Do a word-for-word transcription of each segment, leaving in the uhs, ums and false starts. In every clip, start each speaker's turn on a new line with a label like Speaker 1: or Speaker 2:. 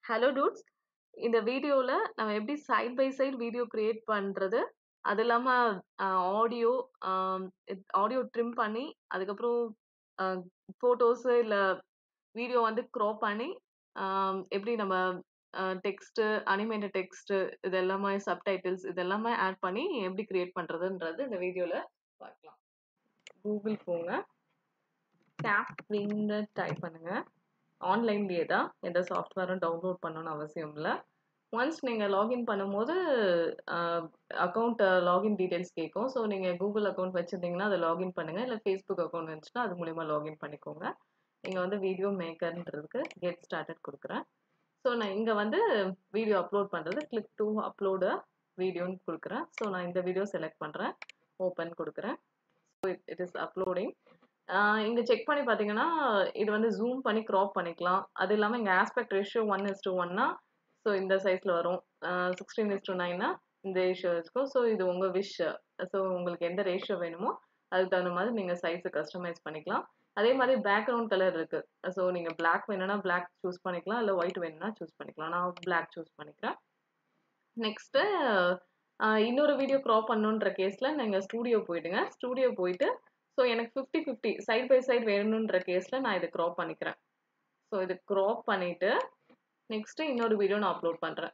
Speaker 1: Hello dudes. இந்த வீடியோல நம்ம எப்படி side by side video create பண்றது, அது இல்லாம அ ஆடியோ அ ஆடியோ ட்ரிம் பண்ணி, அதுக்கப்புறம் அ ஃபோட்டோஸ் இல்ல வீடியோ வந்து க்ராப் பண்ணி, அ எப்படி நம்ம அ டெக்ஸ்ட், அனிமேட்டட் டெக்ஸ்ட் இது எல்லாமே சப்டைட்டில்ஸ் இது எல்லாமே ஆட் பண்ணி எப்படி கிரியேட் பண்றதுன்றது இந்த வீடியோல பார்க்கலாம். கூகுள் போங்க. கேப்வின்னு டைப் பண்ணுங்க. ஆன்லைன்லயே தான். எந்த சாஃப்ட்வேரும் டவுன்லோட் பண்ணணும்னு அவசியம் இல்ல. ஒன்ஸ் நீங்க லாகின் பண்ணும்போது அ அக்கவுண்ட் லாகின் டீட்டெயில்ஸ் கேட்கும். ஸோ நீங்க கூகுள் அக்கவுண்ட் வச்சிருந்தீங்கன்னா, அத லாகின் பண்ணுங்க. இல்ல Facebook அக்கவுண்ட் இருந்துச்சுன்னா, அது மூலியமா லாகின் பண்ணிக்கோங்க. இங்க வந்து வீடியோ மேக்கர்ன்றதுக்கு கெட் ஸ்டார்டட் குடுக்குறேன். ஸோ நான் இங்க வந்து வீடியோ அப்லோட் பண்றது கிளிக் டூ அப்லோட் அ வீடியோன்னு குடுக்குறேன். ஸோ நான் இந்த வீடியோ செலக்ட் பண்றேன். ஓப்பன் குடுக்குறேன். So it it is uploading. ஆ இங்க செக் பண்ணி பார்த்தீங்கன்னா, இது வந்து ஜூம் பண்ணி கிராப் பண்ணிக்கலாம். அது இல்லாம இங்க aspect ratio one is to ஒன்னா ஸோ இந்த சைஸ்ல வரும். அ சிக்ஸ்டீன் இஸ் டூ நைன்னா இந்த ரேஷியோ இருக்கும். ஸோ இது உங்க விஷ். ஸோ உங்களுக்கு எந்த ரேஷியோ வேணுமோ, அதுக்கு தகுந்த மாதிரி நீங்க சைஸ கஸ்டமைஸ் பண்ணிக்கலாம். அதே மாதிரி பேக்கிரவுண்ட் கலர் இருக்கு. ஸோ நீங்க பிளாக் வேணும்னா பிளாக் சூஸ் பண்ணிக்கலாம். இல்ல ஒயிட் வேணும்னா சூஸ் பண்ணிக்கலாம். நான் பிளாக் சூஸ் பண்ணிக்கிறேன். நெக்ஸ்ட்டு அ இன்னொரு வீடியோ கிராப் பண்ணணுன்ற கேஸ்ல நீங்க ஸ்டூடியோ போயிடுங்க. ஸ்டூடியோ போயிட்டு ஸோ எனக்கு fifty fifty side by side வேணுன்ற கேஸ்ல நான் இத கிராப் பண்ணிக்கிறேன். ஸோ இது கிராப் பண்ணிட்டு நெக்ஸ்ட் இன்னொரு வீடியோ நான் அப்லோட் பண்றேன்.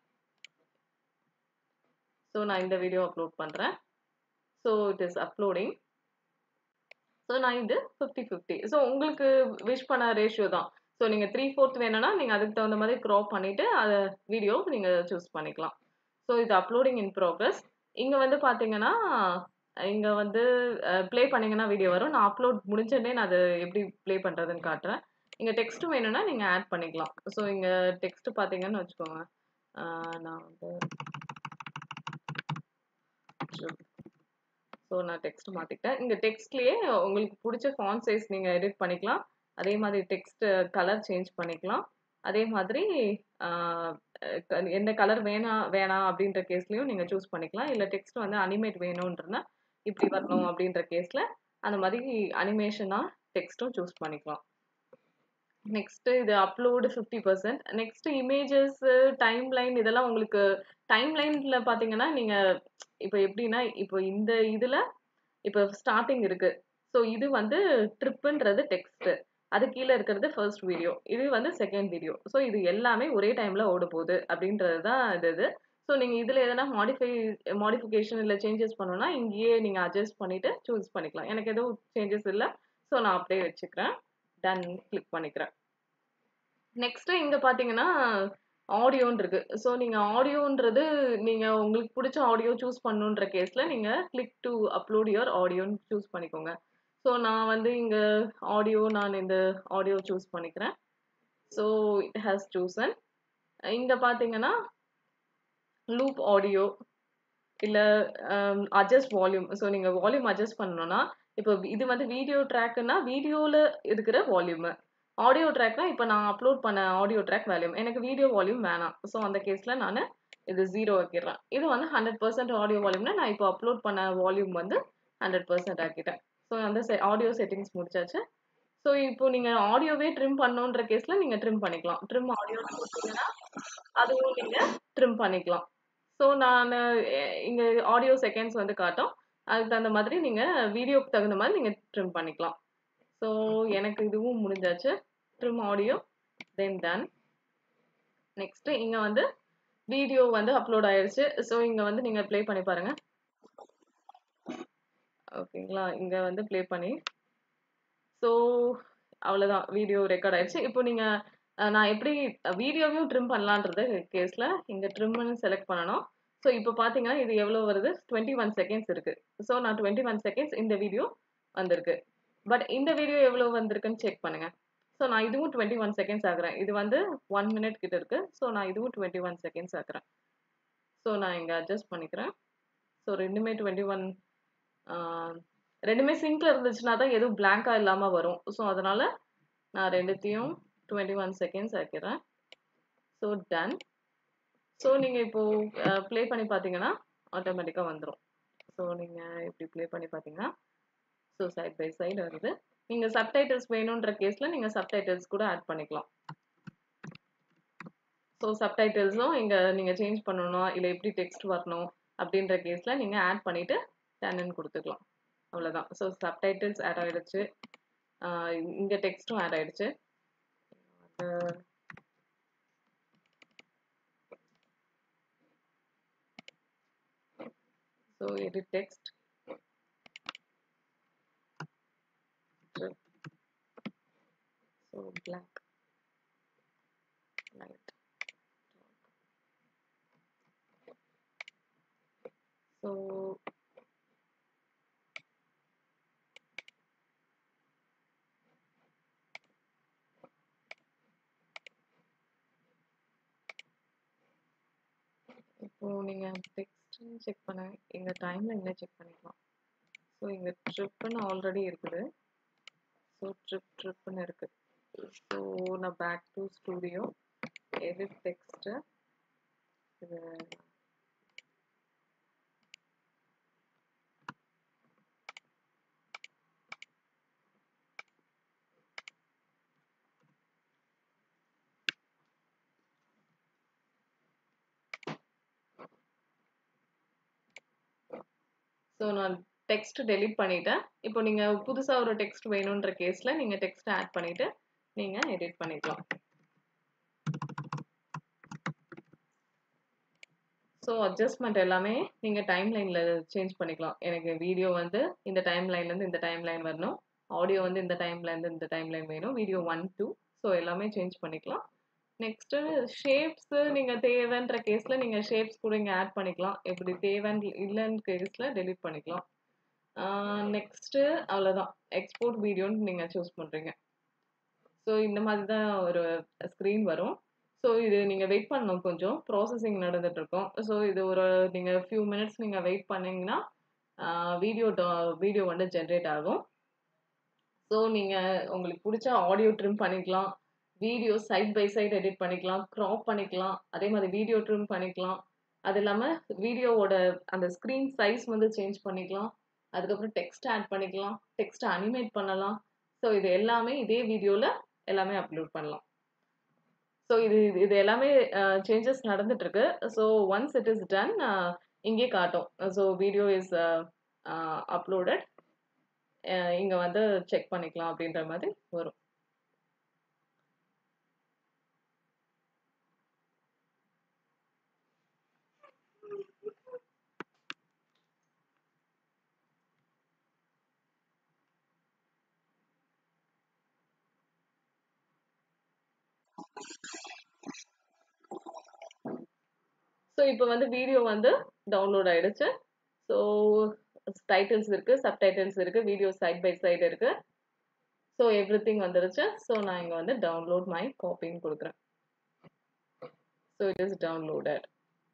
Speaker 1: ஸோ நான் இந்த வீடியோ அப்லோட் பண்றேன். So it is uploading. So நான் இது ஃபிஃப்டி ஃபிஃப்டி. ஸோ உங்களுக்கு விஷ் பண்ண ரேஷியோ தான். ஸோ நீங்க த்ரீ ஃபோர்த் வேணும்னா நீங்க அதுக்கு தகுந்த மாதிரி கிராப் பண்ணிட்டு அத வீடியோ நீங்க சூஸ் பண்ணிக்கலாம். ஸோ இது அப்லோடிங் இன் ப்ரோக்ரஸ். இங்க வந்து பார்த்தீங்கன்னா, இங்க வந்து அ ப்ளே பண்ணீங்கன்னா வீடியோ வரும். நான் அப்லோட் முடிஞ்சோனே நான் அத எப்படி ப்ளே பண்றதுன்னு காட்டுறேன். இங்க டெக்ஸ்ட் வேணும்னா நீங்க ஆட் பண்ணிக்கலாம். ஸோ இங்க டெக்ஸ்ட் பார்த்தீங்கன்னு வச்சுக்கோங்க. ஆ நான் வந்து ஸோ நான் டெக்ஸ்ட் மாத்திக்கிட்டேன். இங்க டெக்ஸ்ட்லயே உங்களுக்கு புடிச்ச ஃபாண்ட் சைஸ் நீங்க எடிட் பண்ணிக்கலாம். அதே மாதிரி டெக்ஸ்ட் கலர் சேஞ்ச் பண்ணிக்கலாம். அதே மாதிரி ஆ க எந்த கலர் வேணா வேணாம் அப்படின்ற கேஸ்லயும் நீங்க சூஸ் பண்ணிக்கலாம். இல்ல டெக்ஸ்ட் வந்து அனிமேட் வேணும்ன்றனா, இப்படி வரணும் அப்படின்ற கேஸ்ல அந்த மாதிரி அனிமேஷனா டெக்ஸ்ட்டும் சூஸ் பண்ணிக்கலாம். நெக்ஸ்ட் இது upload fifty percent. Next images, time line இதெல்லாம் உங்களுக்கு டைம் லைன்ல பார்த்தீங்கன்னா, நீங்க இப்ப எப்படின்னா, இப்போ இந்த இதுல இப்ப ஸ்டார்ட்டிங் இருக்கு. ஸோ இது வந்து ட்ரிப்ன்றது டெக்ஸ்ட். அது கீழ இருக்கிறது ஃபர்ஸ்ட் வீடியோ. இது வந்து செகண்ட் வீடியோ. ஸோ இது எல்லாமே ஒரே டைம்ல ஓடப்போகுது அப்படின்றது தான் இது இது. ஸோ நீங்க இதுல எதனா மாடிஃபை மாடிஃபிகேஷன் இல்ல சேஞ்சஸ் பண்ணணும்னா, இங்கேயே நீங்க அட்ஜஸ்ட் பண்ணிட்டு சூஸ் பண்ணிக்கலாம். எனக்கு எதுவும் சேஞ்சஸ் இல்ல. ஸோ நான் அப்படியே வச்சுக்கிறேன். டன் கிளிக் பண்ணிக்கிறேன். நெக்ஸ்ட் இங்க பார்த்தீங்கன்னா, ஆடியோன்னு இருக்கு. ஸோ நீங்க ஆடியோன்றது நீங்க உங்களுக்கு புடிச்ச ஆடியோ சூஸ் பண்ணணுன்ற கேஸ்ல நீங்க கிளிக் டூ அப்லோட் யுவர் ஆடியோன்னு சூஸ் பண்ணிக்கோங்க. ஸோ நான் வந்து இங்க ஆடியோ நான் இந்த ஆடியோ சூஸ் பண்ணிக்கிறேன். So it has chosen. இங்க பார்த்தீங்கன்னா, லூப் ஆடியோ இல்ல அம் அட்ஜஸ்ட் வால்யூம். ஸோ நீங்க வால்யூம் அட்ஜஸ்ட் பண்ணணும்னா, இப்போ இது வந்து வீடியோ ட்ராக்ன்னா வீடியோல இருக்கிற வால்யூமு. ஆடியோ ட்ராக்னா இப்ப நான் அப்லோட் பண்ண ஆடியோ ட்ராக் வால்யூம். எனக்கு வீடியோ வால்யூம் வேணாம். ஸோ அந்த கேஸ்ல நானு இது ஜீரோ ஆக்கிடுறேன். இது வந்து ஹண்ட்ரட் பெர்சென்ட் ஆடியோ வால்யூம்னா, நான் இப்போ அப்லோட் பண்ண வால்யூம் வந்து ஹண்ட்ரட் பெர்சென்ட் ஆக்கிட்டேன். ஸோ அந்த செ ஆடியோ செட்டிங்ஸ் முடிச்சாச்சு. ஸோ இப்போ நீங்க ஆடியோவே ட்ரிம் பண்ணணுன்ற கேஸ்ல நீங்க ட்ரிம் பண்ணிக்கலாம். ட்ரிம் ஆடியோன்னு குடுத்தீங்கன்னா, அதுவும் நீங்க ட்ரிம் பண்ணிக்கலாம். ஸோ நானு எ இங்க ஆடியோ செகண்ட்ஸ் வந்து காட்டும். அதுக்கு தகுந்த மாதிரி நீங்க வீடியோக்கு தகுந்த மாதிரி நீங்க ட்ரிம் பண்ணிக்கலாம். ஸோ எனக்கு இதுவும் முடிஞ்சாச்சு. Trim audio then done. Next இங்க வந்து வீடியோ வந்து அப்லோட் ஆயிருச்சு. ஸோ இங்க வந்து நீங்க ப்ளே பண்ணி பாருங்க. ஓகேங்களா? இங்க வந்து ப்ளே பண்ணி ஸோ அவ்வளோதான். வீடியோ ரெக்கார்ட் ஆயிருச்சு. இப்போ நீங்க அ நான் எப்படி வீடியோவையும் ட்ரிம் பண்ணலான்றது கேஸ்ல இங்க ட்ரிம்ன்னு செலக்ட் பண்ணணும். ஸோ இப்போ பார்த்தீங்கன்னா, இது எவ்வளோ வருது? டுவெண்ட்டி ஒன் செகண்ட்ஸ் இருக்கு. ஸோ நான் டுவெண்ட்டி ஒன் செகண்ட்ஸ் இந்த வீடியோ வந்திருக்கு. பட் இந்த வீடியோ எவ்வளோ வந்திருக்குன்னு செக் பண்ணுங்க. ஸோ நான் இதுவும் டுவெண்ட்டி ஒன் செகண்ட்ஸ் ஆக்குறேன். இது வந்து ஒன் மினிட் கிட்ட இருக்கு. ஸோ நான் இதுவும் டுவெண்ட்டி ஒன் செகண்ட்ஸ் ஆக்குறேன். ஸோ நான் இங்க அட்ஜஸ்ட் பண்ணிக்கிறேன். ஸோ ரெண்டுமே டுவெண்ட்டி ஒன் ஆ ரெண்டுமே சிங்க்ல இருந்துச்சுன்னா தான் எதுவும் பிளாங்க்கா இல்லாம வரும். ஸோ அதனால நான் ரெண்டுத்தையும் டுவெண்ட்டி ஒன் செகண்ட்ஸ் ஆக்கிறேன். So done. ஸோ நீங்க இப்போ அ ப்ளே பண்ணி பார்த்தீங்கன்னா, ஆட்டோமேட்டிக்கா வந்துரும். ஸோ நீங்க இப்படி ப்ளே பண்ணி பார்த்தீங்கன்னா, ஸோ சைட் பை சைடு வருது. நீங்க சப்டைட்டில்ஸ் வேணுன்ற கேஸ்ல நீங்க சப்டைட்டில்ஸ் கூட ஆட் பண்ணிக்கலாம். ஸோ ஸோ சப்டைட்டில்ஸும் இங்க நீங்க சேஞ்ச் பண்ணணும், இல்ல எப்படி டெக்ஸ்ட் வரணும் அப்படின்ற கேஸ்ல நீங்க ஆட் பண்ணிட்டு டன்னு குடுத்துக்கலாம். அவ்வளோதான். ஸோ சப்டைட்டில்ஸ் ஆட் ஆயிடுச்சு. ஆ இங்க டெக்ஸ்ட்டும் ஆட் ஆயிடுச்சு. அ so edit text. So black, light. So இப்போ நீங்க டெக்ஸ்ட் செக் பண்ண எங்க டைம்லைன்ல செக் பண்ணிக்கலாம். ஸோ இங்க ட்ரிப்னு ஆல்ரெடி இருக்குது. ஸோ ட்ரிப் ட்ரிப்னு இருக்கு. ஸோ நான் back to studio, edit text. இது ஸோ நான் டெக்ஸ்ட் டெலீட் பண்ணிட்டேன். இப்போ நீங்க புதுசா ஒரு டெக்ஸ்ட் வேணுன்ற கேஸ்ல நீங்க டெக்ஸ்ட் ஆட் பண்ணிட்டு நீங்க எடிட் பண்ணிக்கலாம். ஸோ அட்ஜஸ்ட்மெண்ட் எல்லாமே நீங்க டைம் லைன்ல சேஞ்ச் பண்ணிக்கலாம். எனக்கு வீடியோ வந்து இந்த டைம் லைன்ல இருந்து இந்த டைம் லைன் வரணும், ஆடியோ வந்து இந்த டைம்ல இருந்து இந்த டைம் லைன் வேணும், வீடியோ ஒன் டூ. ஸோ எல்லாமே சேஞ்ச் பண்ணிக்கலாம். நெக்ஸ்ட் ஷேப்ஸ் நீங்க தேவைன்ற கேஸ்ல நீங்க ஷேப்ஸ் கூட இங்க ஆட் பண்ணிக்கலாம். எப்படி தேவைன்னு இல்லைன்னு கேஸ்ல டெலீட் பண்ணிக்கலாம். நெக்ஸ்ட் அவ்வளோதான். எக்ஸ்போர்ட் வீடியோன்னு நீங்க சூஸ் பண்றீங்க. ஸோ இந்த மாதிரி தான் ஒரு ஸ்க்ரீன் வரும். ஸோ இது நீங்க வெயிட் பண்ணணும், கொஞ்சம் ப்ராசஸிங் நடந்துட்டு இருக்கும். ஸோ இது ஒரு நீங்க ஃபியூ மினிட்ஸ் நீங்க வெயிட் பண்ணீங்கன்னா வீடியோ வீடியோ வந்து ஜென்ரேட் ஆகும். ஸோ நீங்க உங்களுக்கு பிடிச்ச ஆடியோ ட்ரிம் பண்ணிக்கலாம், video side by side edit பண்ணிக்கலாம், க்ராப் பண்ணிக்கலாம், அதே மாதிரி வீடியோ ட்ரிம் பண்ணிக்கலாம். அது இல்லாம வீடியோவோட அந்த ஸ்க்ரீன் சைஸ் வந்து சேஞ்ச் பண்ணிக்கலாம். அதுக்கப்புறம் டெக்ஸ்ட் ஆட் பண்ணிக்கலாம், டெக்ஸ்ட் அனிமேட் பண்ணலாம். ஸோ இது எல்லாமே இதே வீடியோல எல்லாமே அப்லோட் பண்ணலாம். ஸோ இது இது இது எல்லாமே சேஞ்சஸ் நடந்துட்டு இருக்கு. So once it is done இங்கே காட்டும். So video is uploaded. இங்க வந்து செக் பண்ணிக்கலாம் அப்படின்ற மாதிரி வரும். ஸோ இப்போ வந்து வீடியோ வந்து டவுன்லோட் ஆயிடுச்சு. ஸோ டைட்டில்ஸ் இருக்கு, சப்டைட்டில்ஸ் இருக்கு, வீடியோ சைட் பை சைடு இருக்கு. ஸோ எவ்ரிதிங் வந்துருச்சு. ஸோ நான் இங்க வந்து டவுன்லோட் மை காப்பின்னு கொடுக்குறேன். So it is downloaded.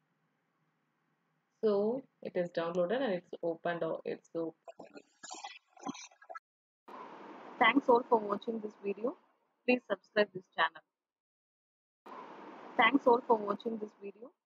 Speaker 1: So it is downloaded and it's opened. It's open. Thanks all for watching this video. Please subscribe this channel. Thanks all for watching this video.